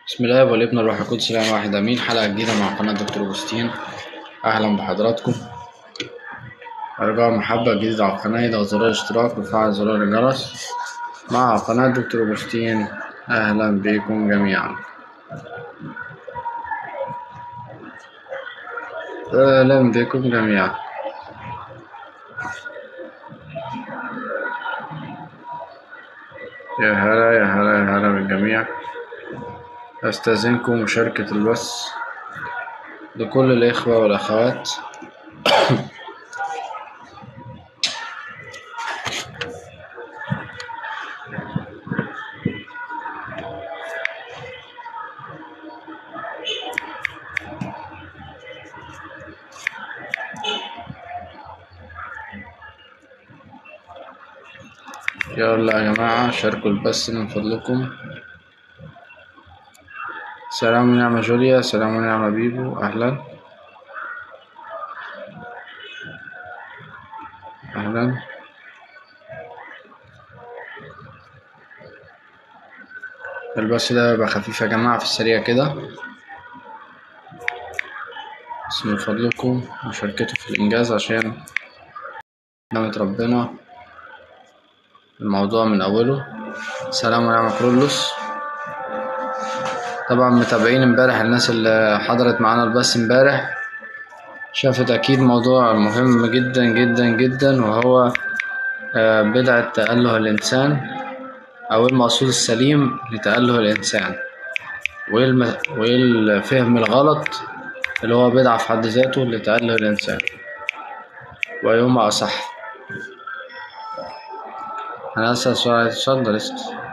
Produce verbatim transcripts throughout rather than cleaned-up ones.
بسم الله والابن الروح القدس الان واحد امين. حلقه جديده مع قناه دكتور أوجستين. اهلا بحضراتكم. ارجاء محبه جديده على القناه، اضغط زرار الاشتراك وفعل زرار الجرس مع قناه دكتور أوجستين. اهلا بكم جميعا. اهلا بكم جميعا. يا هلا يا هلا يا هلا بالجميع. استاذنكم مشاركه البث لكل الاخوه والاخوات. يلا يا جماعه شاركوا البث من فضلكم. سلام ونعمة جوليا، سلام ونعمة بيبو، أهلا أهلا. البث ده بيبقى خفيف يا جماعة في السريع كده، بس من فضلكم مشاركته في الإنجاز عشان نعمة ربنا الموضوع من أوله. سلام ونعمة كرولوس. طبعا متابعين امبارح، الناس اللي حضرت معانا البث امبارح شافت أكيد موضوع مهم جدا جدا جدا، وهو بدعة تأله الإنسان أو المقصود السليم لتأله الإنسان، وإيه الفهم الغلط اللي هو بدعة في حد ذاته لتأله الإنسان، وأيهما أصح. أنا هسأل سؤال، اتفضل اسأل.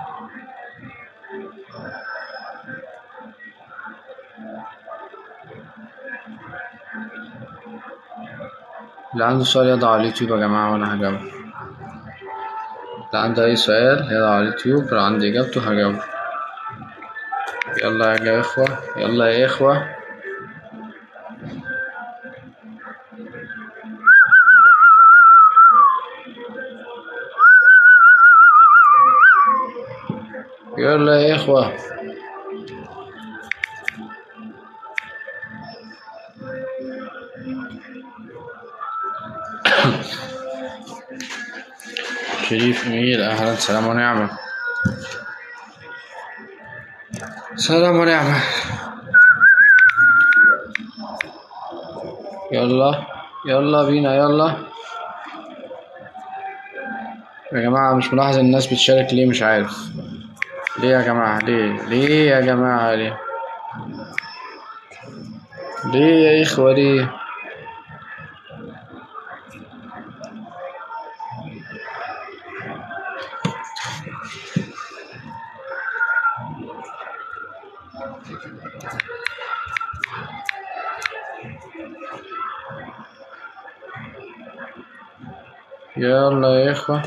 اللي عنده سؤال يضع على اليوتيوب يا جماعة وأنا هجاوب. اللي عنده أي سؤال يضع على اليوتيوب، لو عندي إجابته هجاوب. يلا يا إخوة، يلا يا إخوة. يلا يا إخوة. شريف إيميل، أهلا. سلام ونعمة. سلام ونعمة. يلا يلا بينا يلا يا جماعة. مش ملاحظ الناس بتشارك ليه؟ مش عارف ليه يا جماعة. ليه ليه يا جماعة؟ ليه ليه يا إخوة؟ ليه؟ يلا يا إخوة.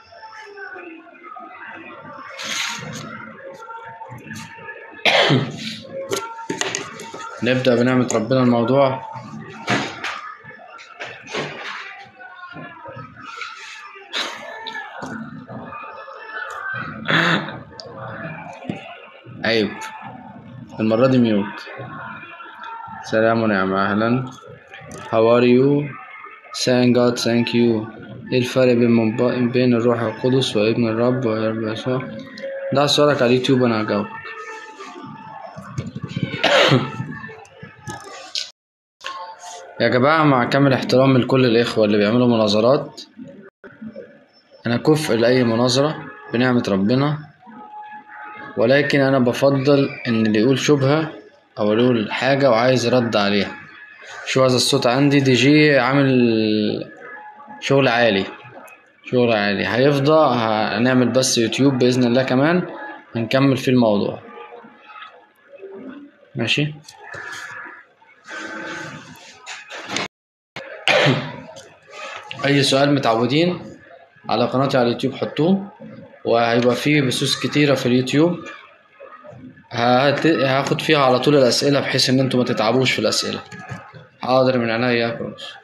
نبدأ بنعمة ربنا الموضوع. عيب المرة دي ميوت. سلام ونعمة، أهلا. How are you? Thank God, thank you. إيه الفرق بين بين الروح القدس وابن الرب وابن يسوع؟ ده سؤالك على اليوتيوب وأنا هجاوبك. يا جماعة مع كامل احترام لكل الإخوة اللي بيعملوا مناظرات، أنا كفء لأي مناظرة بنعمة ربنا، ولكن أنا بفضل إن اللي يقول شبهة أو اللي يقول حاجة وعايز يرد عليها. شو هذا الصوت عندي؟ دي جي عامل شغل عالي شغل عالي هيفضى. هنعمل بس يوتيوب بإذن الله كمان هنكمل في الموضوع، ماشي؟ أي سؤال متعودين على قناتي على اليوتيوب حطوه، وهيبقى فيه بثوث كتيرة في اليوتيوب هاخد فيها على طول الأسئلة، بحيث إن انتوا ما تتعبوش في الأسئلة. حاضر من عينيا يا كروس.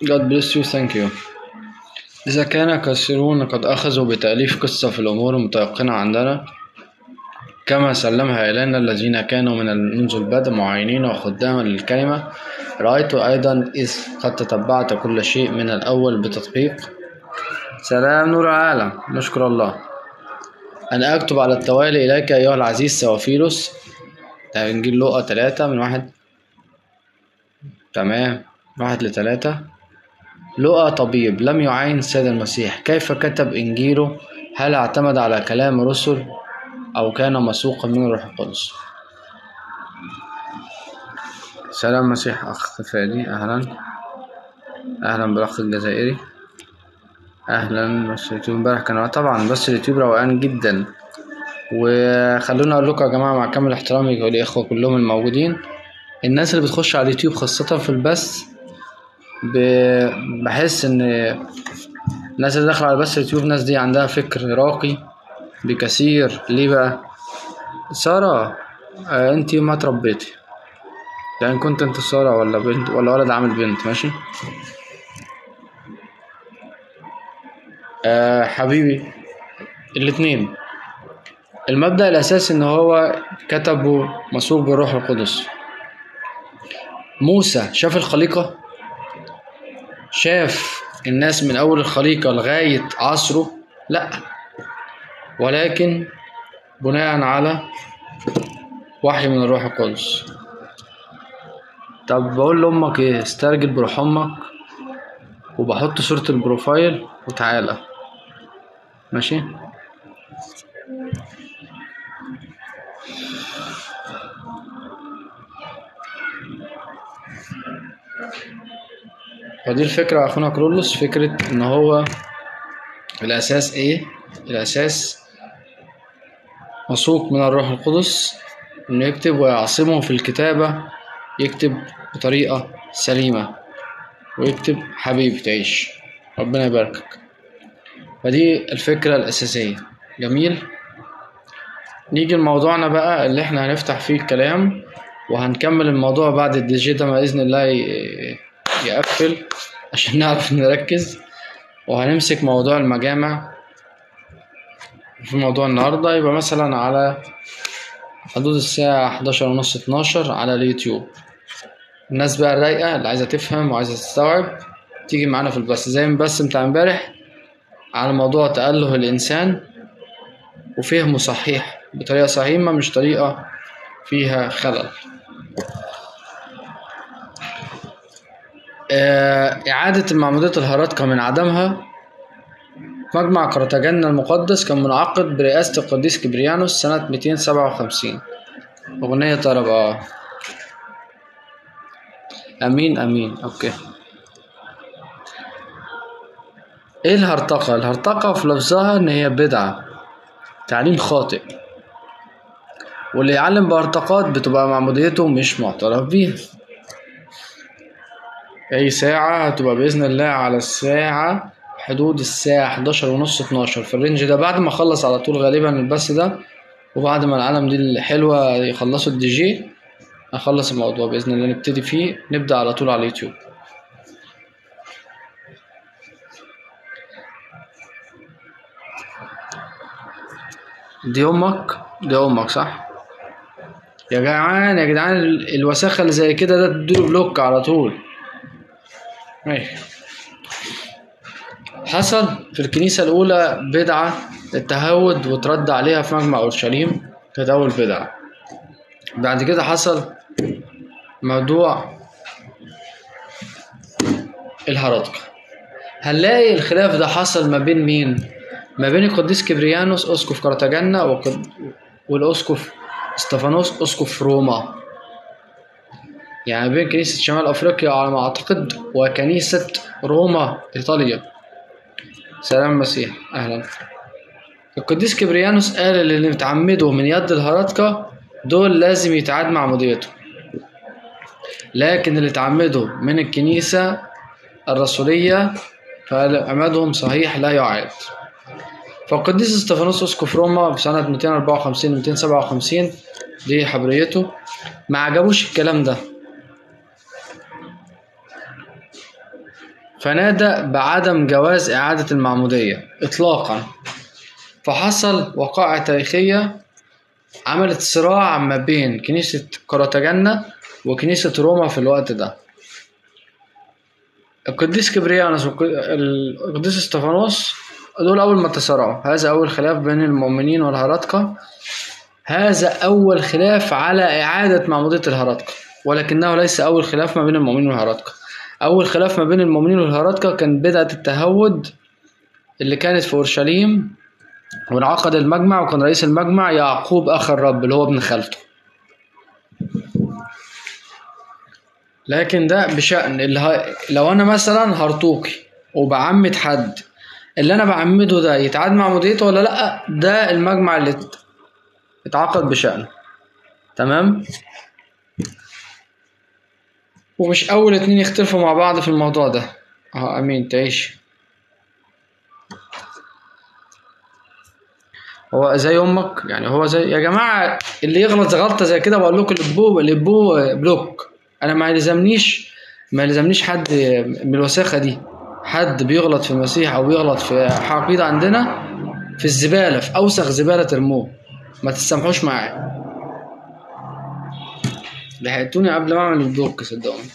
God bless you, thank you. إذا كان كثيرون قد أخذوا بتأليف قصة في الأمور المتيقنة عندنا كما سلمها إلينا الذين كانوا من منذ البدء معينين وخداما للكلمة، رأيت أيضا إذ قد تتبعت كل شيء من الأول بتدقيق. سلام نور العالم، نشكر الله. أنا أكتب على التوالي إليك أيها العزيز سوافيلوس. ده إنجيل لوقا تلاتة من واحد تمام واحد لتلاتة. لوقا طبيب لم يعاين السيد المسيح، كيف كتب إنجيله؟ هل اعتمد على كلام الرسل أو كان مسوقا من الروح القدس؟ سلام مسيح أخ فادي، أهلا أهلا بالأخ الجزائري، أهلا. بس اليوتيوب امبارح كان طبعا بس اليوتيوب روقان جدا. وخلونا أقول لكم يا جماعة مع كامل احترامي والإخوة كلهم الموجودين، الناس اللي بتخش على اليوتيوب خاصة في البث بحس إن الناس اللي داخلة على بث اليوتيوب الناس دي عندها فكر راقي بكثير. ليه بقى؟ سارة آه انتي ما تربيتي، يعني كنت انت سارة ولا بنت ولا ولد عامل بنت؟ ماشي آه حبيبي، الاتنين. المبدأ الأساسي إن هو كتبه مسوق بالروح القدس. موسى شاف الخليقة، شاف الناس من أول الخليقة لغاية عصره؟ لأ، ولكن بناء على وحي من الروح القدس. طب بقول لأمك إيه؟ استرجل بروح أمك، وبحط صورة البروفايل وتعالى ماشي. فدي الفكرة يا أخونا كرولوس، فكرة إن هو الأساس إيه؟ الأساس مسوق من الروح القدس، إنه يكتب ويعصمه في الكتابة، يكتب بطريقة سليمة ويكتب حبيبي تعيش، ربنا يباركك. فدي الفكرة الأساسية. جميل. نيجي لموضوعنا بقى اللي احنا هنفتح فيه الكلام، وهنكمل الموضوع بعد الدي جي ده بإذن الله يقفل عشان نعرف نركز. وهنمسك موضوع المجامع في موضوع النهاردة، يبقى مثلا على حدود الساعة حداشر ونص اتناشر على اليوتيوب. الناس بقى الرايقة اللي عايزة تفهم وعايزة تستوعب تيجي معانا في البث زي البث بتاع امبارح على موضوع تأله الإنسان وفهمه صحيح بطريقة صحيحة، مش طريقة فيها خلل. إعادة المعمودية الهرطقة من عدمها. مجمع قرطاجنة المقدس كان منعقد برئاسة القديس كبريانوس سنة ميتين سبعة وخمسين. أغنية طرب اه أمين أمين. أوكي. إيه الهرطقة؟ الهرطقة في لفظها إن هي بدعة، تعليم خاطئ، واللي يعلم بهرطقات بتبقى معموديته مش معترف بيها. أي ساعة هتبقى بإذن الله على الساعة حدود الساعة حداشر ونص اتناشر في الرينج ده، بعد ما أخلص على طول غالبا البث ده، وبعد ما العالم دي الحلوة يخلصوا الدي جي أخلص الموضوع بإذن الله نبتدي فيه، نبدأ على طول على اليوتيوب. دي أمك دي أمك صح؟ يا جدعان يا جدعان الوساخة اللي زي كده ده تديله بلوك على طول. ماشي. حصل في الكنيسة الأولى بدعة التهود وترد عليها في مجمع أورشليم، كانت أول بدعة. بعد كده حصل موضوع الهرطقة. هنلاقي الخلاف ده حصل ما بين مين؟ ما بين القديس كبريانوس أسقف قرطاجنة والأسقف استفانوس أسقف روما، يعني بين كنيسة شمال أفريقيا على ما أعتقد وكنيسة روما إيطاليا. سلام مسيح، أهلا. القديس كبريانوس قال اللي متعمدوا من يد الهرطقة دول لازم يتعاد معموديته، لكن اللي تعمدوا من الكنيسة الرسولية فعمادهم صحيح لا يعاد. فالقديس استفانوس أسقف روما في سنة ميتين أربعة وخمسين ميتين سبعة وخمسين دي حبريته، ما عجبوش الكلام ده، فنادى بعدم جواز إعادة المعمودية إطلاقا. فحصل وقائع تاريخية عملت صراع ما بين كنيسة قرطاجنة وكنيسة روما في الوقت ده. القديس كبريانوس والقديس استفانوس دول أول ما تصارعوا. هذا أول خلاف بين المؤمنين والهرطقة. هذا أول خلاف على إعادة معمودية الهرطقة، ولكنه ليس أول خلاف ما بين المؤمنين والهرطقة. أول خلاف ما بين المؤمنين والهرطقة كان بدعة التهود اللي كانت في أورشليم، وانعقد المجمع، وكان رئيس المجمع يعقوب أخ الرب اللي هو ابن خالته. لكن ده بشأن اللي ه... لو أنا مثلا هرطوقي وبعمد حد، اللي أنا بعمده ده يتعاد معموديته ولا لأ، ده المجمع اللي اتعقد بشأنه. تمام. ومش أول اتنين يختلفوا مع بعض في الموضوع ده. اه أمين تعيش. هو زي أمك يعني، هو زي يا جماعة اللي يغلط غلطة زي كده بقول لكم لبوه لبوه بلوك. أنا ما يلزمنيش ما يلزمنيش حد من الوساخة دي. حد بيغلط في المسيح أو بيغلط في عقيدة عندنا في الزبالة، في أوسخ زبالة ترموه، ما تسامحوش معايا. لحقتوني قبل ما أعمل البلوك صدقوني.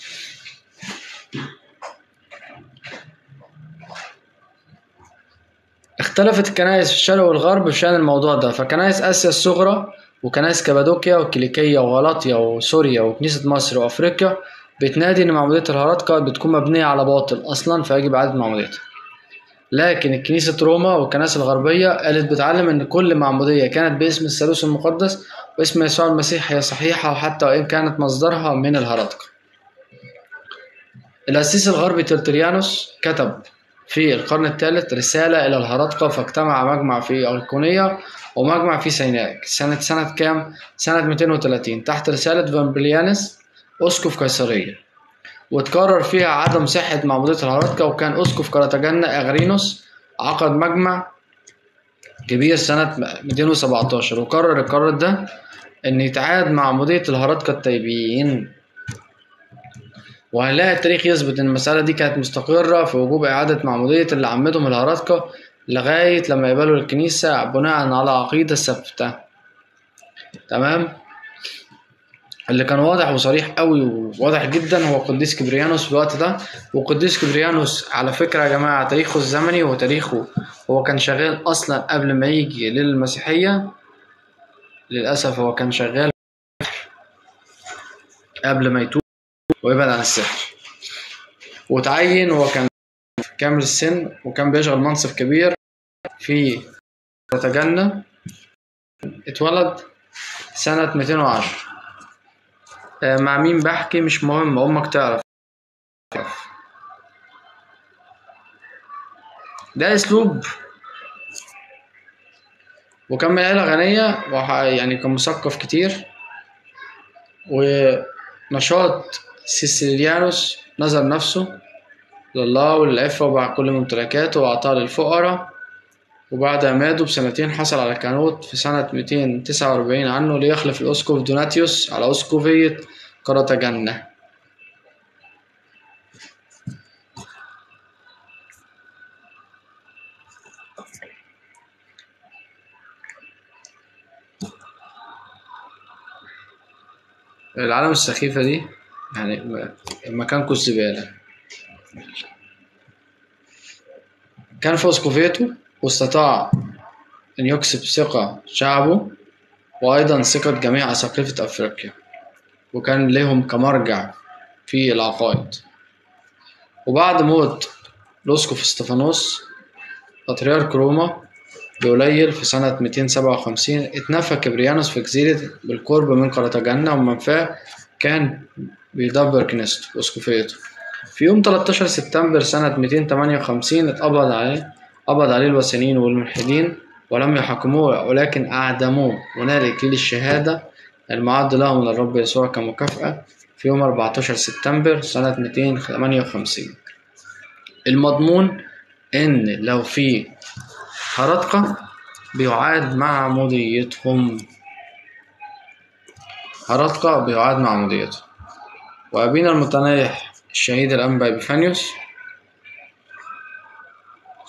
اختلفت الكنائس في الشرق والغرب بشأن الموضوع ده. فكنائس آسيا الصغرى وكنائس كابادوكيا وكيليكية وغلاطيا وسوريا وكنيسة مصر وأفريقيا بتنادي إن معمودية الهرطقة بتكون مبنية على باطل أصلا، فيجب إعادة معموديتها. لكن الكنيسة روما والكنائس الغربية قالت بتعلم إن كل معمودية كانت باسم الثالوث المقدس واسم يسوع المسيح هي صحيحة، وحتى وإن كانت مصدرها من الهرطقة. القسيس الغربي ترتليانوس كتب في القرن الثالث رسالة إلى الهرطقة، فاجتمع مجمع في أيقونية ومجمع في سيناء سنة سنة كام؟ سنة مئتين وثلاثين تحت رسالة فامبليانس أسقف قيصرية، وتقرر فيها عدم صحة معمودية الهرطقة. وكان أسقف قرطاجنة أغرينوس عقد مجمع كبير سنة مئتين وسبعتاشر وقرر القرار ده إن يتعاد معمودية الهرطقة التايبيين. وهنلاقي التاريخ يثبت إن المسألة دي كانت مستقرة في وجوب إعادة معمودية اللي عمدهم الهرطقة لغاية لما يقبلوا الكنيسة بناء على عقيدة ثابتة. تمام. اللي كان واضح وصريح قوي وواضح جدا هو قديس كبريانوس في الوقت ده. وقديس كبريانوس على فكرة يا جماعة تاريخه الزمني وتاريخه هو كان شغال أصلا قبل ما يجي للمسيحية. للأسف هو كان شغال قبل ما يتوب ويبعد عن السحر، وتعين. هو كان كامل السن وكان بيشغل منصب كبير في قرطاجنة. اتولد سنة مئتين وعشرة. مع مين بحكي مش مهم، أمك تعرف. ده أسلوب. وكان من عيلة غنية يعني كان مثقف كتير. ونشاط سيسيليانوس نظر نفسه لله وللعفة وباع كل ممتلكاته وأعطاه للفقراء. وبعد عماده بسنتين حصل على كهنوت في سنة مئتين وتسعة وأربعين عنه ليخلف الأسقف دوناتيوس على أسقفية قرطاجنة. العالم السخيفة دي يعني مكانكم الزبالة. كان في أسقفيته واستطاع أن يكسب ثقة شعبه وأيضا ثقة جميع أساقفة أفريقيا، وكان لهم كمرجع في العقائد. وبعد موت الأسقف استفانوس بطريرك روما بقليل في سنة مئتين وسبعة وخمسين اتنفى كبريانوس في جزيرة بالقرب من قرطاجنة، ومنفاه كان بيدبر كنيسته وأسقفيته. في يوم تلتاشر سبتمبر سنة مئتين وثمانية وخمسين اتقبض عليه قبض عليه الوثنيين والملحدين ولم يحاكموه ولكن أعدموه، ونال إكليل الشهادة المعد له من الرب يسوع كمكافأة في يوم أربعتاشر سبتمبر سنة مئتين وثمانية وخمسين. المضمون إن لو في هرطقة بيعاد معموديتهم. هرطقة بيعاد معموديتهم. وأبينا المتنايح الشهيد الأنبا إبيفانيوس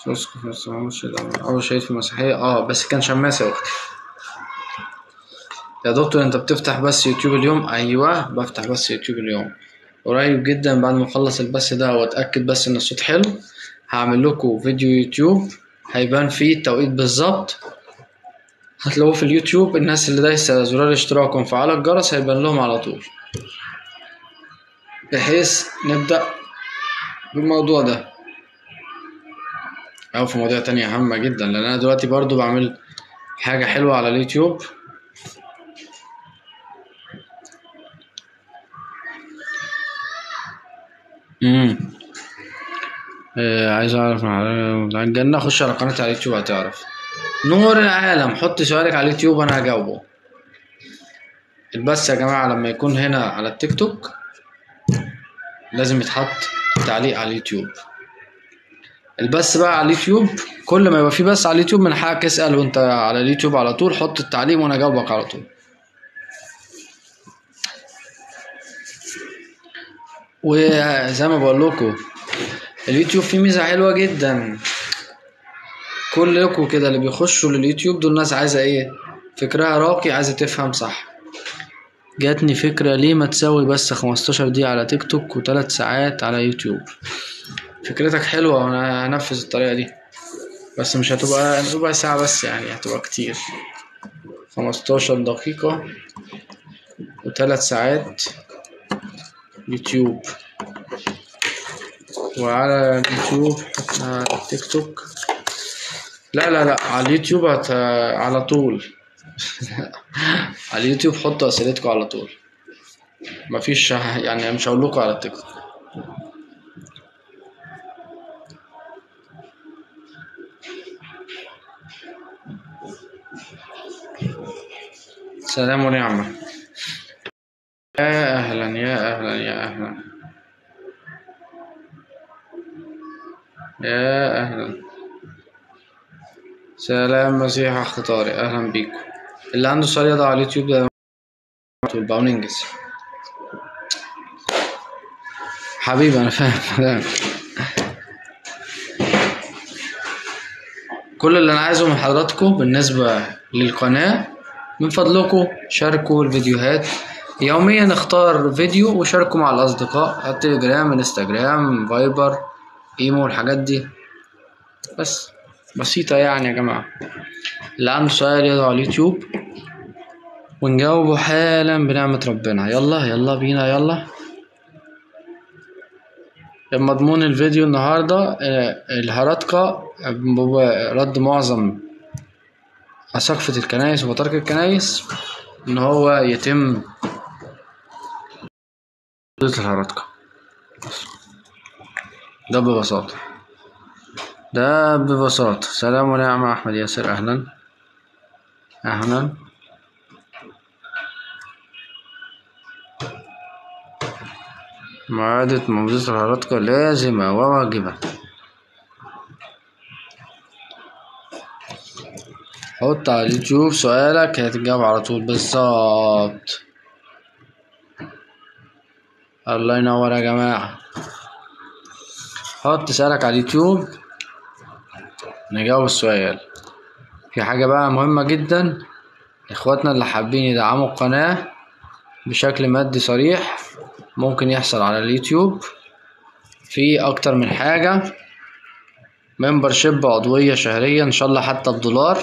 تسقط في الصومال أول شهيد في المسيحية. اه بس كان شماس يا أختي. يا دكتور أنت بتفتح بس يوتيوب اليوم؟ أيوه بفتح بس يوتيوب اليوم. قريب جدا بعد ما أخلص البث ده وأتأكد بس إن الصوت حلو هعمل لكم فيديو يوتيوب هيبان فيه التوقيت بالظبط، هتلاقوه في اليوتيوب. الناس اللي دايسة زرار الاشتراك ومفعلة الجرس هيبان لهم على طول، بحيث نبدأ بالموضوع ده أو في مواضيع تانية هامة جدا، لأن أنا دلوقتي برضو بعمل حاجة حلوة على اليوتيوب. امم إيه عايز أعرف مع الجنة، خش على قناتي على اليوتيوب هتعرف. نور العالم، حط سؤالك على اليوتيوب أنا هجاوبه. البث يا جماعة لما يكون هنا على التيك توك لازم يتحط تعليق على اليوتيوب. البث بقى على اليوتيوب كل ما يبقى في بث على اليوتيوب من حقك اسأل وانت على اليوتيوب على طول، حط التعليق وانا اجاوبك على طول. وزي ما بقول لكم اليوتيوب فيه ميزة حلوة جدا، كلكم كده اللي بيخشوا لليوتيوب دول ناس عايزة ايه؟ فكرها راقي، عايزة تفهم صح. جاتني فكرة ليه ما تسوي بس خمستاشر دقيقة على تيك توك وثلاث ساعات على يوتيوب. فكرتك حلوة وانا هنفذ الطريقة دي، بس مش هتبقى ربع ساعة بس، يعني هتبقى كتير. خمستاشر دقيقة وثلاث ساعات يوتيوب، وعلى اليوتيوب على التيك توك. لا لا لا على اليوتيوب هت... على طول على اليوتيوب حطوا اسئلتكم على طول، مفيش يعني مش هقول لكم على التيك توك. سلام ونعمة. يا اهلا يا اهلا يا اهلا يا اهلا. سلام مسيح اخ طارق، اهلا بيكم. اللي عنده سؤال يضع على اليوتيوب ده بقى وننجز. حبيبي انا فاهم كل اللي انا عايزه من حضراتكم بالنسبة للقناة من فضلكم شاركوا الفيديوهات يوميا، اختار فيديو وشاركوا مع الاصدقاء، التليجرام، انستجرام، فايبر، ايمو، الحاجات دي بس بسيطة يعني يا جماعة. اللي عنده سؤال يضع على اليوتيوب ونجاوبه حالا بنعمة ربنا. يلا يلا بينا يلا. مضمون الفيديو النهاردة الهرطقة رد معظم أساقفة الكنايس وترك الكنايس إن هو يتم الهرطقة. ده ببساطة ده ببساطة. سلام ونعمة أحمد ياسر، أهلا أهلا. معادة موجودة الهرطقة لازمة وواجبة. حط على اليوتيوب سؤالك هتجاوب على طول بالظبط. الله ينور يا جماعة. حط سؤالك على اليوتيوب نجاوب السؤال. في حاجة بقى مهمة جدا، اخواتنا اللي حابين يدعموا القناة بشكل مادي صريح ممكن يحصل على اليوتيوب في اكتر من حاجة. ممبرشيب عضوية شهرية ان شاء الله حتى بدولار،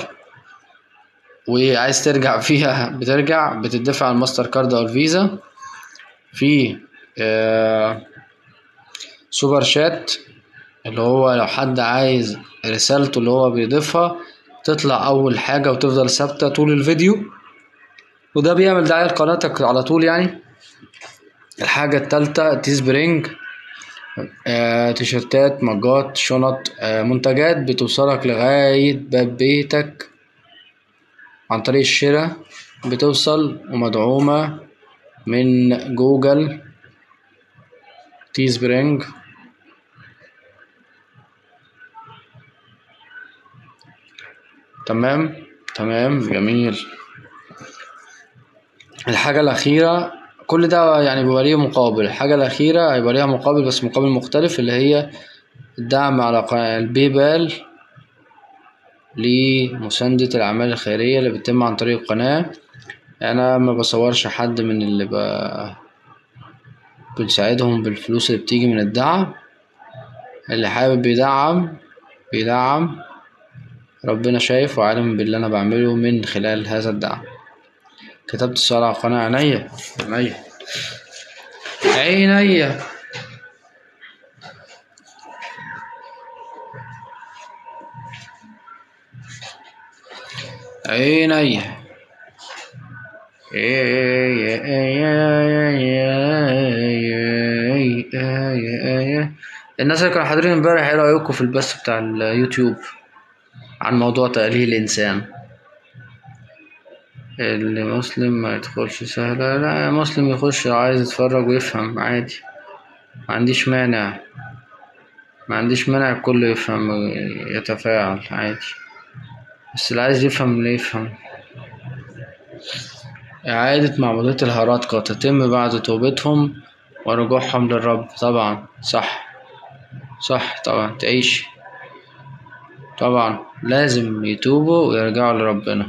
وعايز ترجع فيها بترجع بتدفع على الماستر كارد او الفيزا. في آه سوبر شات اللي هو لو حد عايز رسالته اللي هو بيضيفها تطلع اول حاجة وتفضل ثابتة طول الفيديو، وده بيعمل دعاية لقناتك على طول يعني. الحاجة التالتة تي سبرينج، آه، تيشرتات، مجات، شنط، آه، منتجات بتوصلك لغاية باب بيتك عن طريق الشراء، بتوصل ومدعومة من جوجل. تي سبرينج تمام تمام جميل. الحاجة الأخيرة كل ده يعني بيبقى ليه مقابل، الحاجة الأخيرة هيبقى ليها مقابل بس مقابل مختلف، اللي هي الدعم على الباي بال لمساندة الأعمال الخيرية اللي بتتم عن طريق القناة. أنا ما بصورش حد من اللي ب... بنساعدهم بالفلوس اللي بتيجي من الدعم. اللي حابب يدعم بيدعم، ربنا شايف وعالم باللي أنا بعمله من خلال هذا الدعم. كتبت السؤال على القناة. عينيا عينيا عينيا. عينيا. الناس اللي كانوا حاضرين امبارح ايه رأيكم في البث بتاع اليوتيوب عن موضوع تأليه الإنسان؟ اللي مسلم ما يدخلش سهلة. لا، مسلم يخش عايز يتفرج ويفهم عادي، ما عنديش مانع ما عنديش مانع الكل يفهم يتفاعل عادي، بس اللي عايز يفهم اللي يفهم. إعادة معمودية الهرطقة تتم بعد توبتهم ورجوعهم للرب. طبعا صح صح طبعا تعيش. طبعا لازم يتوبوا ويرجعوا لربنا.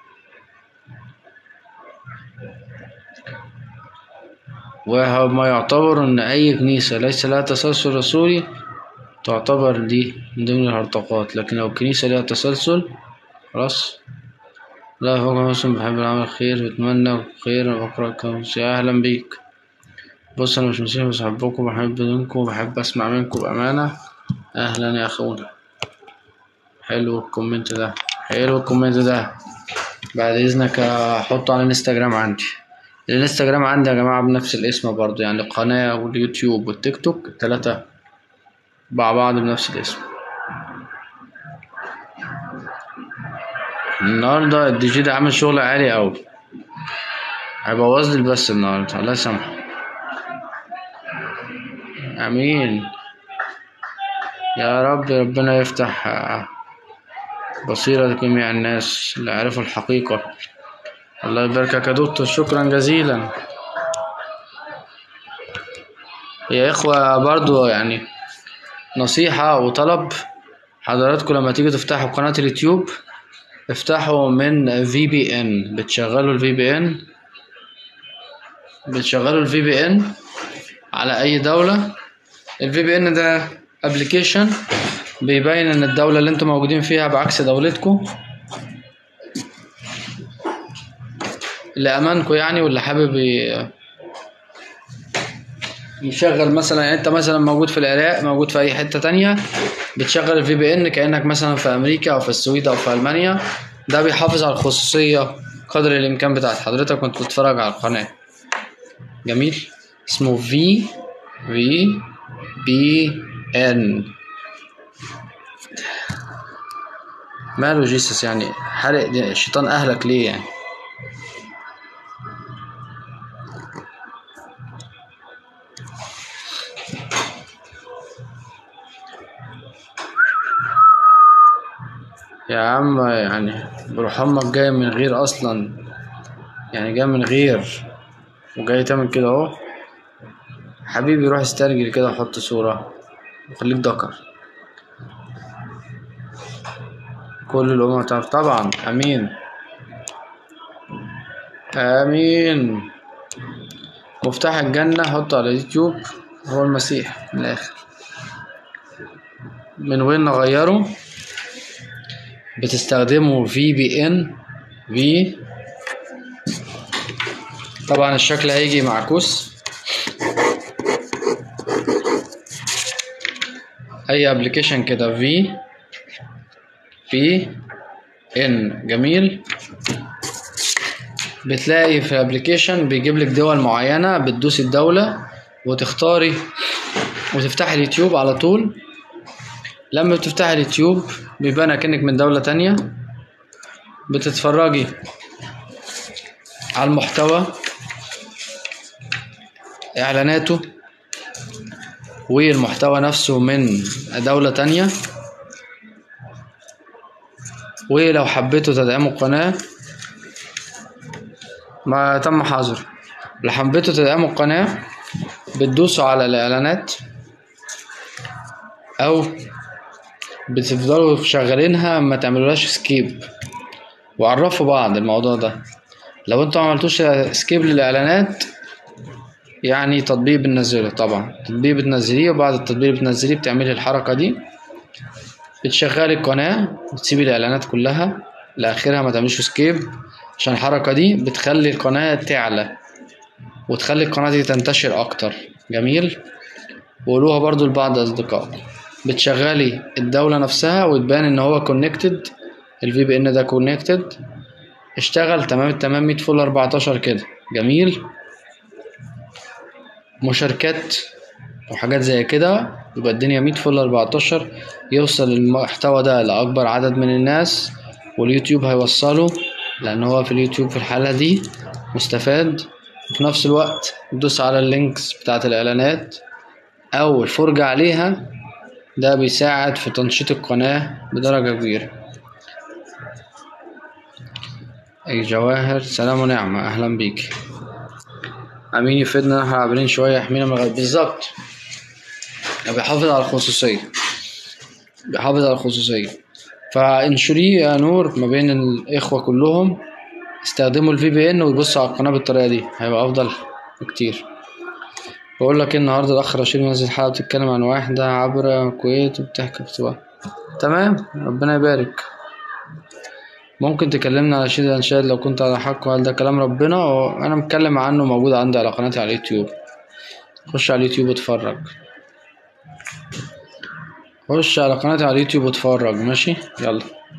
وما يعتبر ان اي كنيسة ليس لها تسلسل رسولي تعتبر دي من ضمن الهرطقات، لكن لو كنيسة لها تسلسل خلاص. لا فوق مسلم بحب العمل الخير بتمنى خير بقرأكم. يا اهلا بيك. بص انا مش مسيحي بس بحبكم وبحب دينكم وبحب اسمع منكم بامانه. اهلا يا اخونا. حلو الكومنت ده حلو الكومنت ده بعد اذنك احطه على الانستجرام عندي. الانستجرام عندي يا جماعه بنفس الاسم برضو، يعني القناه واليوتيوب والتيك توك التلاته مع بعض بنفس الاسم. النهارده الدي جي ده عامل شغل عالي اوي، هيبوظ لي البث النهارده الله يسامحه. امين يا رب. ربنا يفتح بصيرة جميع الناس اللي عرفوا الحقيقة. الله يباركك يا دكتور، شكرا جزيلا. يا إخوة برضو يعني نصيحة وطلب، حضراتكم لما تيجوا تفتحوا قناة اليوتيوب افتحوا من في بي ان. بتشغلوا الفي بي ان بتشغلوا الفي بي ان على أي دولة. الفي بي ان ده ابلكيشن بيبين ان الدولة اللي انتم موجودين فيها بعكس دولتكم لأمانكم يعني. واللي حابب يشغل مثلا، يعني انت مثلا موجود في العراق موجود في اي حتة تانية، بتشغل الفي بي ان كأنك مثلا في امريكا او في السويد او في المانيا. ده بيحافظ على الخصوصية قدر الامكان بتاعت حضرتك وانت بتتفرج على القناة. جميل. اسمه في في بي ان. ماله جيسس يعني حرق الشيطان اهلك ليه يعني؟ يا عم يعني بروح امك جاي من غير اصلا، يعني جاي من غير وجاي تعمل كده اهو. حبيبي روح استرجل كده وحط صورة وخليك ذكر. كل الأمم تعرف طبعا. امين امين. مفتاح الجنة حطه على اليوتيوب هو المسيح من الاخر. من وين نغيره؟ بتستخدمه في بي ان في. طبعا الشكل هيجي معكوس. اي ابلكيشن كده في في ان. جميل. بتلاقي في الابلكيشن بيجيب لك دول معينة، بتدوسي الدولة وتختاري وتفتحي اليوتيوب على طول. لما بتفتحي اليوتيوب بيبان اكنك من دولة تانية، بتتفرجي على المحتوى اعلاناته والمحتوى نفسه من دولة تانية. ولو حبيتوا تدعموا القناة ما تم حظر، لو حبيتوا تدعموا القناة بتدوسوا على الاعلانات او بتفضلوا شغالينها ما تعملولاش سكيب، وعرفوا بعض الموضوع ده. لو انتوا عملتوش سكيب للاعلانات يعني تطبيق بتنزله، طبعا تطبيق بتنزليه، وبعد التطبيق بتنزليه بتعملي الحركة دي، بتشغلي القناة بتسيبي الاعلانات كلها لاخرها، ما تعمليش سكيب، عشان الحركة دي بتخلي القناة تعلى وتخلي القناة دي تنتشر اكتر. جميل. وقولوها برضو لبعض اصدقائكم. بتشغلي الدولة نفسها وتبان ان هو كونكتد، الفي بي ان ده كونكتد، اشتغل تمام التمام مية فل اربعتاشر كده. جميل. مشاركات وحاجات زي كده يبقى الدنيا مية فل اربعتاشر، يوصل المحتوى ده لأكبر عدد من الناس، واليوتيوب هيوصله، لأن هو في اليوتيوب في الحالة دي مستفاد. وفي نفس الوقت تدوس على اللينكس بتاعت الإعلانات أو الفرجة عليها، ده بيساعد في تنشيط القناة بدرجة كبيرة. أي جواهر سلام ونعمة، أهلا بيك. أمين يفيدنا نحن عابرين شوية، يحمينا من الغد. بالظبط، بيحافظ على الخصوصية، بيحافظ على الخصوصية. فانشريه يا نور ما بين الإخوة كلهم، استخدموا الفي بي ان ويبصوا على القناة بالطريقة دي، هيبقى أفضل بكتير. بقول لك إيه، النهاردة الأخ رشيد منزل حلقة بتتكلم عن واحدة عبر الكويت وبتحكي بصباح. تمام، ربنا يبارك. ممكن تكلمنا على شيء الانشاد لو كنت على حق، وهل ده كلام ربنا؟ وانا متكلم عنه، موجود عندي على قناتي على اليوتيوب، خش على اليوتيوب واتفرج، خش على قناتي على اليوتيوب واتفرج. ماشي، يلا.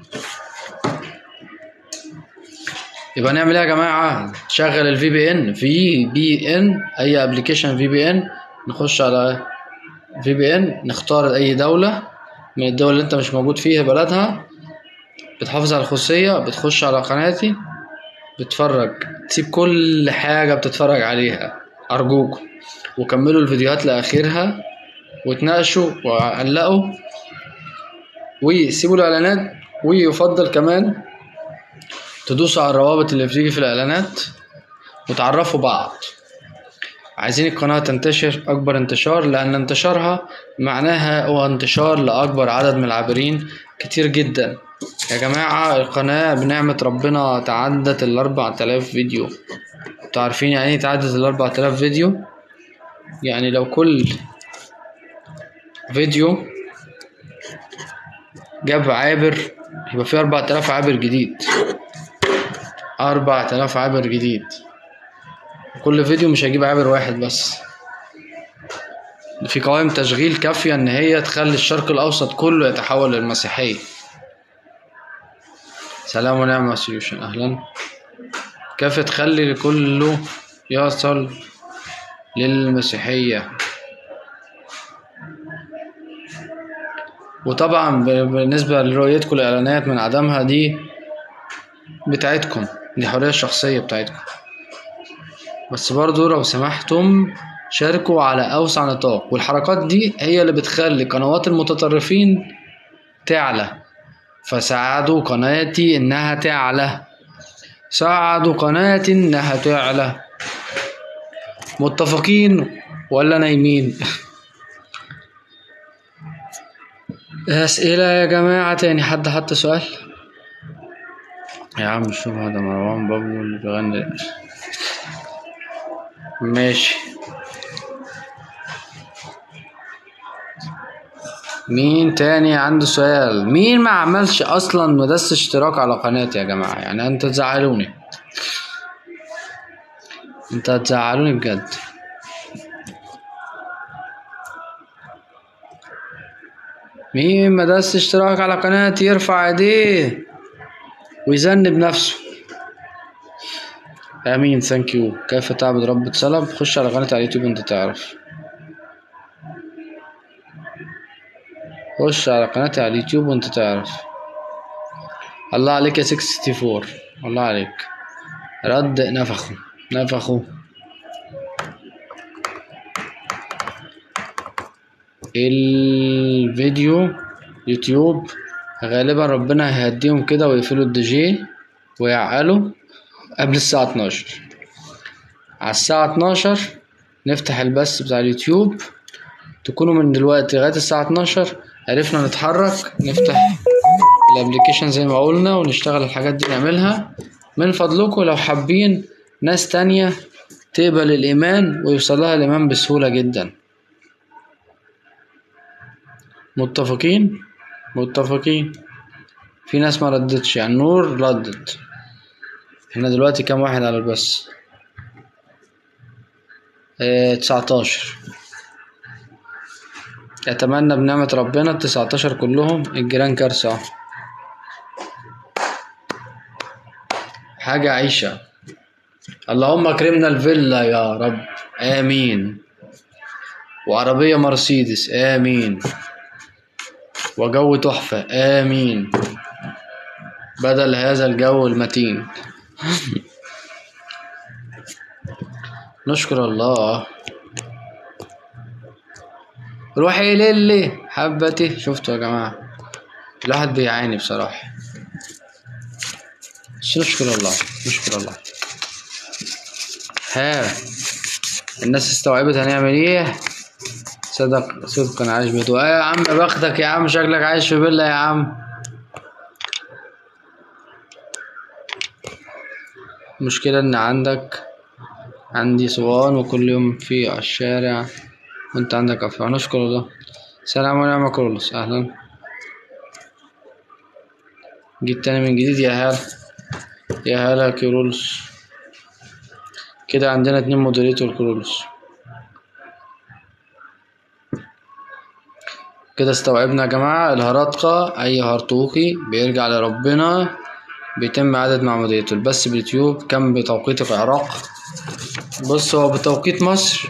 يبقى نعمل ايه يا جماعه؟ شغل الفي بي ان، في بي ان، اي ابلكيشن في بي ان، نخش على في بي ان، نختار اي دوله من الدول اللي انت مش موجود فيها بلدها، بتحافظ على الخصوصيه، بتخش على قناتي بتتفرج، تسيب كل حاجة بتتفرج عليها أرجوكم، وكملوا الفيديوهات لآخرها، وتناقشوا وعلقوا، وسيبوا الإعلانات، ويفضل كمان تدوسوا على الروابط اللي بتيجي في الإعلانات وتعرفوا بعض. عايزين القناة تنتشر أكبر انتشار، لأن انتشارها معناها هو انتشار لأكبر عدد من العابرين كتير جدا. يا جماعة القناة بنعمة ربنا تعدت الأربع تلاف فيديو. انتوا عارفين يعني ايه تعدت الأربع تلاف فيديو؟ يعني لو كل فيديو جاب عابر يبقى فيه أربع تلاف عابر جديد، أربع تلاف عابر جديد. كل فيديو مش هيجيب عابر واحد بس، في قوائم تشغيل كافية ان هي تخلي الشرق الاوسط كله يتحول للمسيحية. سلام ونعمة سوليوشن، اهلا. كيف تخلي كله يصل للمسيحية؟ وطبعا بالنسبة لرؤيتكم الاعلانات من عدمها دي بتاعتكم، دي حرية شخصية بتاعتكم، بس برضو لو سمحتم شاركوا على اوسع نطاق. والحركات دي هي اللي بتخلي قنوات المتطرفين تعلى، فساعدوا قناتي انها تعلى، ساعدوا قناتي انها تعلى. متفقين ولا نايمين؟ اسئلة يا جماعة تاني؟ حد حط سؤال؟ يا عم شوف، هذا مروان بابلو اللي بيغني. ماشي، مين تاني عنده سؤال؟ مين ما عملش اصلا مدس اشتراك على قناتي يا جماعة؟ يعني انت تزعلوني، انت هتزعلوني بجد. مين ما دس اشتراك على قناتي يرفع ايديه ويذنب نفسه. امين، ثانك يو. كيف تعبد رب اتسلب؟ خش على قناتي على اليوتيوب انت تعرف، خش على قناتي على اليوتيوب وانت تعرف. الله عليك يا ستة وستين، الله عليك. رد نفخه نفخه. الفيديو يوتيوب غالبا ربنا هيهديهم كده ويقفلوا الدي جي ويعقلوا قبل الساعة اتناشر. على الساعة اتناشر نفتح البث بتاع اليوتيوب، تكونوا من دلوقتي لغاية الساعة اتناشر عرفنا نتحرك نفتح الابليكيشن زي ما قلنا ونشتغل الحاجات دي نعملها. من فضلكم لو حابين ناس تانية تقبل الإيمان ويوصلها الإيمان بسهولة جدا. متفقين؟ متفقين. في ناس ما ردتش، يعني نور ردت. احنا دلوقتي كام واحد على البث؟ اه تسعتاشر. اتمنى بنعمة ربنا التسعتاشر كلهم الجيران كارثة، حاجة عيشة. اللهم اكرمنا الفيلا يا رب، امين. وعربية مرسيدس، امين. وجو تحفة، امين. بدل هذا الجو المتين. نشكر الله. روحي للي حبتي. شفتوا يا جماعة الواحد بيعاني بصراحة، بس نشكر الله نشكر الله. ها الناس استوعبت هنعمل ايه؟ صدق صدقا عايش بدو. ايه يا عم بختك يا عم، شكلك عايش في فيلا يا عم. المشكلة ان عندك عندي صوان وكل يوم في على الشارع وانت عندك افراح. نشكر الله. سلام ونعم كرولوس، اهلا. جيت تاني من جديد يا هلا يا هلا كرولوس. كده عندنا اتنين مودريتور كرولوس. كده استوعبنا يا جماعة. الهرطقة اي هرطوقي بيرجع لربنا بيتم عدد معموديته. بس باليوتيوب كم بتوقيت العراق؟ بص هو بتوقيت مصر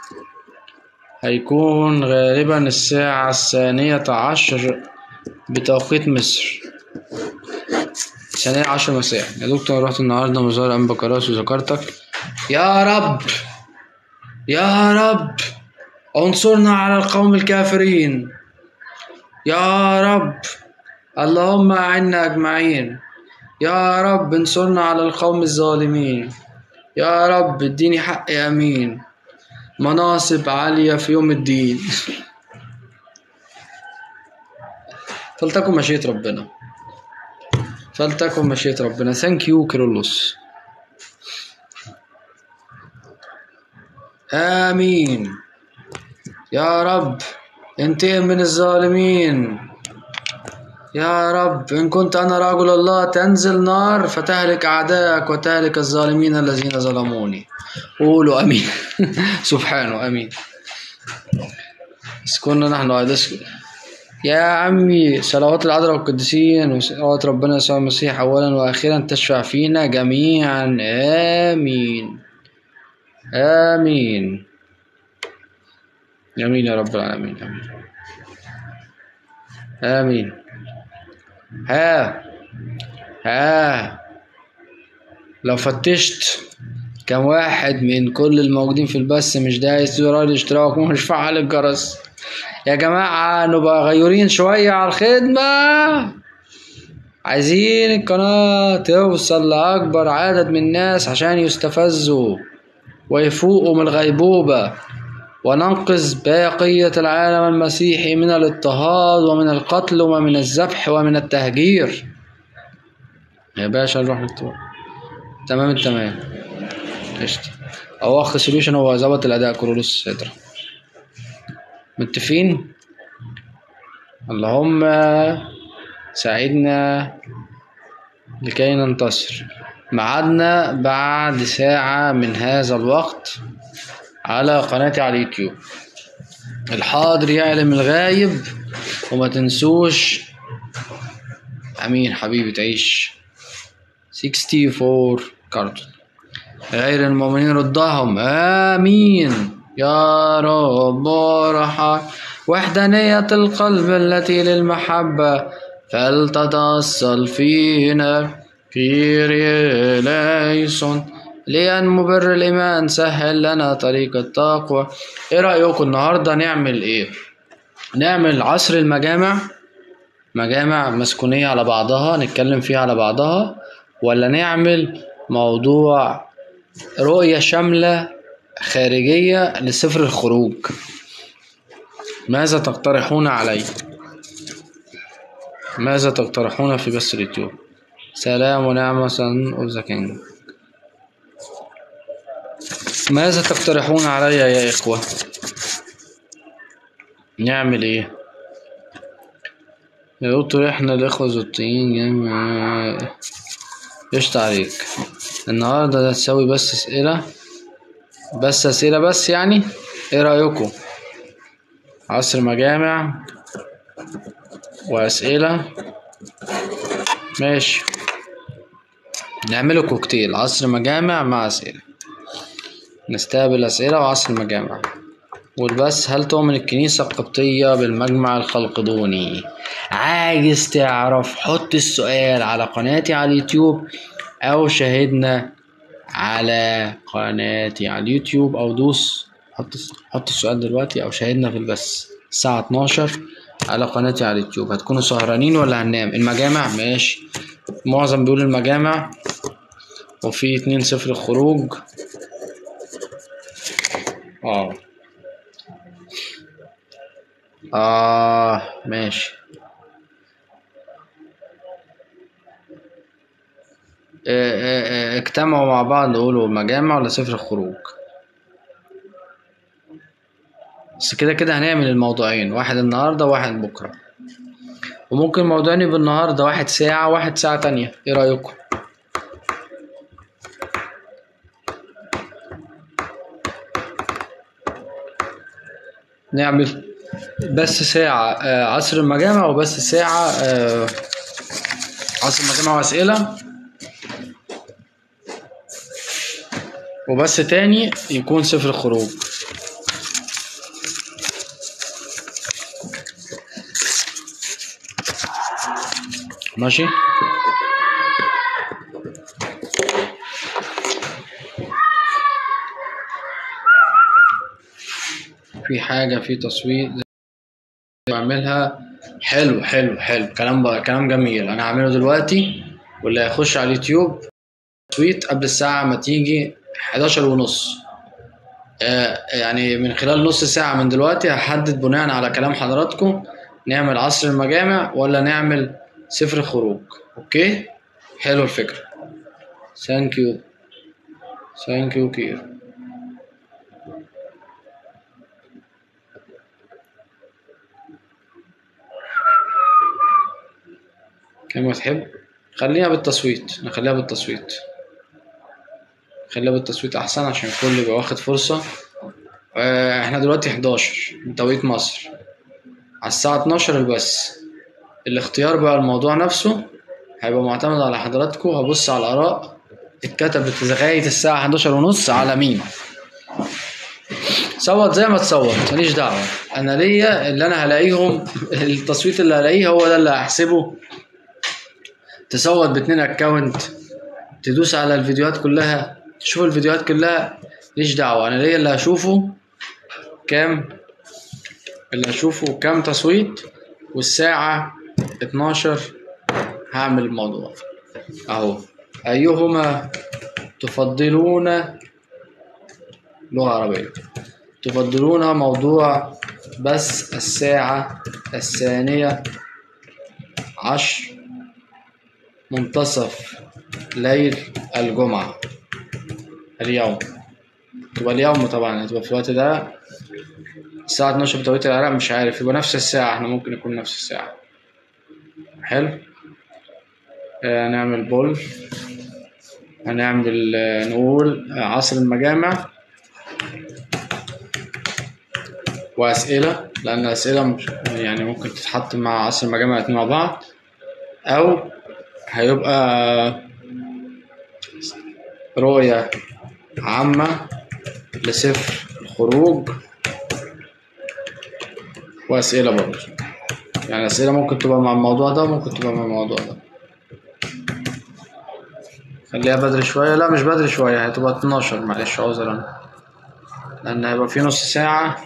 هيكون غالبا الساعة الثانية عشر بتوقيت مصر، الثانية عشر مساء. يا دكتور رحت النهاردة مزار أنبا كراس وذكرتك. يا رب يا رب انصرنا على القوم الكافرين يا رب. اللهم أعنا أجمعين يا رب. انصرنا على القوم الظالمين يا رب. اديني حقي امين. مناصب عالية في يوم الدين. فلتكن مشيئة ربنا فلتكن مشيئة ربنا. ثانك يو كيرلس. امين يا رب. انتقم من الظالمين يا رب. إن كنت أنا رجل الله تنزل نار فتهلك أعدائك وتهلك الظالمين الذين ظلموني. قولوا أمين. سبحانه أمين. اسكننا نحن أيضا يا عمي. صلوات العذراء والقديسين وصلوات ربنا يسوع المسيح أولا وأخيرا تشفع فينا جميعا. آمين آمين آمين يا رب العالمين. آمين آمين. ها ها لو فتشت كم واحد من كل الموجودين في البث مش دايس زرار الاشتراك ومش فعل الجرس؟ يا جماعة نبقى غيورين شوية على الخدمة. عايزين القناة توصل لأكبر عدد من الناس عشان يستفزوا ويفوقوا من الغيبوبة وننقذ بقية العالم المسيحي من الاضطهاد ومن القتل ومن الذبح ومن التهجير. يا باشا نروح نكتب. تمام التمام. قشطة. أو أخ سوليوشن هو ظبط الأداء كرولوس سيدرا. متفقين؟ اللهم ساعدنا لكي ننتصر. معادنا بعد ساعة من هذا الوقت على قناتي على اليوتيوب. الحاضر يعلم الغايب. وما تنسوش أمين حبيبي تعيش. ستة وأربعين كارتون. غير المؤمنين ردهم. آمين يا رب ارحم. وحدانية القلب التي للمحبة فلتتصل فينا كيريا ليسون لأن مبر الإيمان سهل لنا طريق التقوى. إيه رأيكم النهاردة نعمل إيه؟ نعمل عصر المجامع، مجامع مسكونية على بعضها نتكلم فيها على بعضها، ولا نعمل موضوع رؤية شاملة خارجية لسفر الخروج؟ ماذا تقترحون علي؟ ماذا تقترحون في بث اليوتيوب؟ سلام ونعمة son of the king. ماذا تقترحون علي يا إخوة؟ نعمل إيه؟ يا دكتور إحنا الإخوة زوجتين قشطة عليك. النهاردة هتسوي بس أسئلة بس أسئلة بس يعني إيه رأيكم؟ عصر مجامع وأسئلة ماشي، نعمله كوكتيل عصر مجامع مع أسئلة، نستقبل أسئلة وعصر مجامع. والبس هل تؤمن الكنيسة القبطية بالمجمع الخلقدوني؟ عايز تعرف حط السؤال على قناتي على اليوتيوب أو شاهدنا على قناتي على اليوتيوب أو دوس حط حط السؤال دلوقتي أو شاهدنا في البث الساعة اتناشر على قناتي على اليوتيوب. هتكونوا سهرانين ولا هننام؟ المجامع ماشي، معظم بيقول المجامع وفي اتنين صفر الخروج. اه اه ماشي. اه اه اه اجتمعوا مع بعض قولوا مجامع ولا صفر الخروج. بس كده كده هنعمل الموضوعين، واحد النهاردة وواحد بكرة، وممكن موضوعين يبقى النهاردة واحد ساعة واحد ساعة تانية. ايه رأيكم؟ نعمل بس ساعة آه عصر المجامع وبس ساعة آه عصر المجامع وأسئلة، وبس تاني يكون صفر خروج. ماشي. في حاجة في تصويت بعملها حلو حلو حلو كلام بقى كلام جميل. أنا هعمله دلوقتي، واللي هيخش على اليوتيوب تويت قبل الساعة ما تيجي حداشر ونص، آه يعني من خلال نص ساعة من دلوقتي هحدد بناء على كلام حضراتكم نعمل عصر المجامع ولا نعمل صفر خروج. اوكي حلو الفكرة. ثانك يو ثانك يو كير. كما تحب خليها بالتصويت، نخليها بالتصويت خليها بالتصويت احسن عشان الكل يبقى واخد فرصة. آه احنا دلوقتي حداشر بتوقيت مصر، على الساعة اتناشر البث. الاختيار بقى الموضوع نفسه هيبقى معتمد على حضراتكم. هبص على الآراء اتكتبت لغاية الساعة حداشر ونص على مين. صوت زي ما تصوت ماليش دعوة، أنا ليا اللي أنا هلاقيهم التصويت اللي هلاقيه هو ده اللي هحسبه. تصوت باتنين أكاونت، تدوس على الفيديوهات كلها، تشوف الفيديوهات كلها، ليش دعوة. أنا ليا اللي هشوفه كام اللي هشوفه كام تصويت، والساعة اتناشر هعمل الموضوع أهو. أيهما تفضلون لغة عربية تفضلون موضوع بس الساعة الثانية عشر منتصف ليل الجمعة اليوم؟ تبقى اليوم طبعا، هتبقى في الوقت ده الساعة اتناشر بتوقيت العراق. مش عارف يبقى نفس الساعة، احنا ممكن يكون نفس الساعة. حلو. آه نعمل بول هنعمل آه نقول آه عصر المجامع وأسئلة، لأن الأسئلة مش يعني ممكن تتحط مع عصر المجامع الاتنين مع بعض، أو هيبقى رؤية عامة لصفر الخروج وأسئلة برضه. يعني أسئلة ممكن تبقى مع الموضوع ده وممكن تبقى مع الموضوع ده. خليها بدري شوية، لا مش بدري شوية، هتبقى اتناشر معلش عذرا، لأن هيبقى في نص ساعة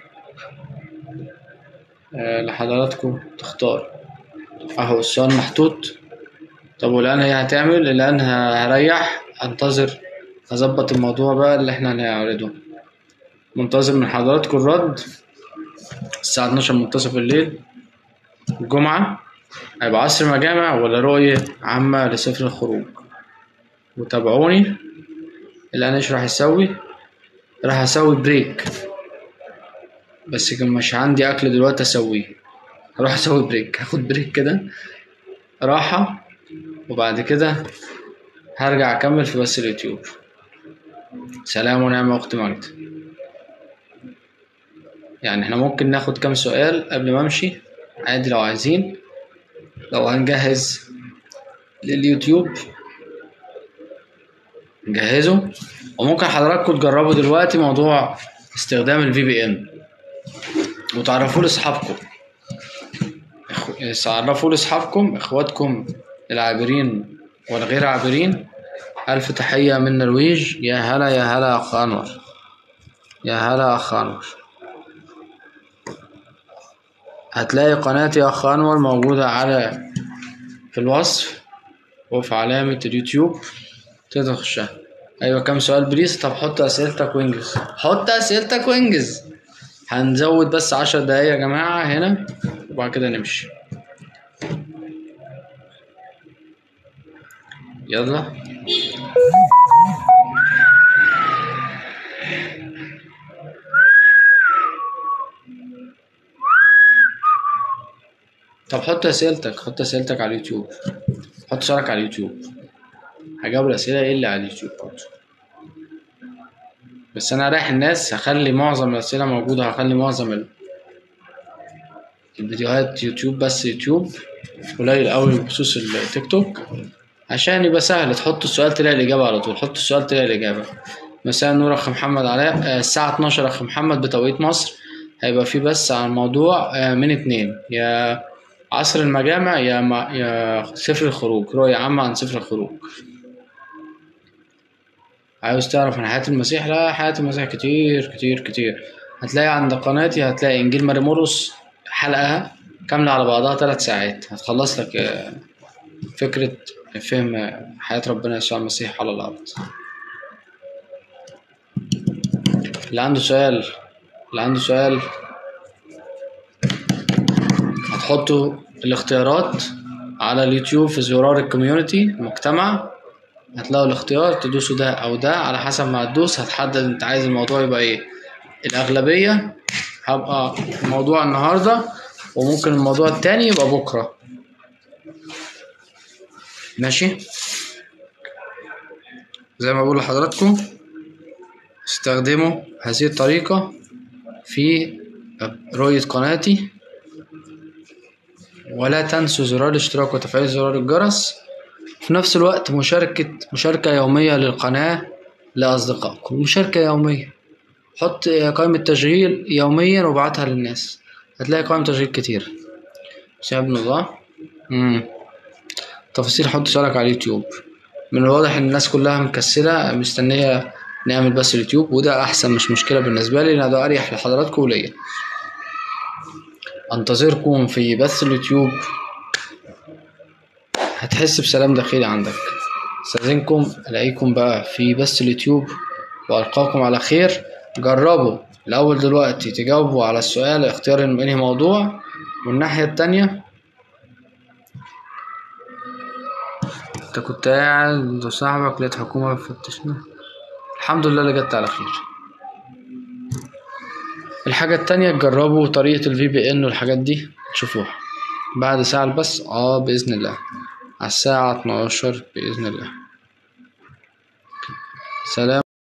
آه لحضراتكم تختار. أهو السؤال محطوط. طب والآن هي هتعمل الآن هريح أنتظر هظبط الموضوع بقى اللي احنا هنعرضه. منتظر من حضراتكم الرد الساعة اتناشر منتصف الليل الجمعة. هيبقى عصر مجامع ولا رؤية عامة لسفر الخروج. وتابعوني اللي انا ايش راح اسوي. راح اسوي بريك، بس كان مش عندي اكل دلوقتي اسويه. هروح اسوي بريك، هاخد بريك كده راحة، وبعد كده هرجع اكمل في بث اليوتيوب. سلام ونعم يا اختي ماجدة. يعني احنا ممكن ناخد كام سؤال قبل ما امشي عادي لو عايزين، لو هنجهز لليوتيوب نجهزه. وممكن حضراتكم تجربوا دلوقتي موضوع استخدام الفي بي ان وتعرفوه لاصحابكم. تعرفوا لاصحابكم اخواتكم العابرين والغير عابرين. الف تحية من النرويج. يا هلا يا هلا اخ انور. يا هلا اخ انور. هتلاقي قناتي يا اخ انور موجودة على في الوصف وفي علامة اليوتيوب، تقدر تخشها. ايوه كام سؤال بليز. طب حط اسئلتك وانجز، حط اسئلتك وانجز. هنزود بس عشر دقايق يا جماعة هنا وبعد كده نمشي. يلا. طب حط اسئلتك، حط اسئلتك على اليوتيوب، حط سؤالك على اليوتيوب. هجاوب الاسئلة ايه اللي على اليوتيوب برضه. بس انا رايح الناس، هخلي معظم الاسئلة موجودة، هخلي معظم الفيديوهات يوتيوب، بس يوتيوب قليل قوي بخصوص التيك توك عشان يبقى سهل. تحط السؤال تلاقي الإجابة على طول، حط السؤال تلاقي الإجابة. مساء النور أخ محمد علاء. الساعة اتناشر أخ محمد بتوقيت مصر هيبقى في بس عن الموضوع من اتنين، يا عصر المجامع يا ما يا سفر الخروج، رؤية عامة عن سفر الخروج. عاوز تعرف عن حياة المسيح؟ لا، حياة المسيح كتير كتير كتير. هتلاقي عند قناتي هتلاقي إنجيل ماري مرقس حلقة كاملة على بعضها ثلاث ساعات، هتخلص لك فكرة فهم حياة ربنا يسوع المسيح على الأرض. اللي عنده سؤال اللي عنده سؤال هتحطوا الاختيارات على اليوتيوب في زرار الكوميونتي المجتمع، هتلاقوا الاختيار تدوسوا ده أو ده، على حسب ما هتدوس هتحدد انت عايز الموضوع يبقى ايه. الأغلبية هبقى الموضوع النهاردة، وممكن الموضوع التاني يبقى بكرة. ماشي. زي ما بقول لحضراتكم استخدموا هذه الطريقة في رؤية قناتي، ولا تنسوا زرار الاشتراك وتفعيل زرار الجرس. في نفس الوقت مشاركة مشاركة يومية للقناة لأصدقائكم، مشاركة يومية. حط قائمة تشغيل يوميا وابعتها للناس، هتلاقي قائمة تشغيل كتير. يا ابن الله. مم. تفاصيل حط سؤالك على اليوتيوب. من الواضح ان الناس كلها مكسلة مستنية نعمل بس اليوتيوب، وده احسن، مش مشكلة بالنسبة لي، لان ده اريح لحضراتكم وليا. انتظركم في بث اليوتيوب، هتحس بسلام داخلي عندك. استاذنكم الاقيكم بقى في بث اليوتيوب والقاكم على خير. جربوا الاول دلوقتي تجاوبوا على السؤال اختيار انهي موضوع، والناحية التانية انت كنت قاعد وصاحبك لقيت حكومة فتشنا، الحمد لله اللي جت على خير. الحاجة التانية تجربوا طريقة الفي بي ان والحاجات دي تشوفوها بعد ساعة بس. اه بإذن الله على الساعة اتناشر بإذن الله. سلام.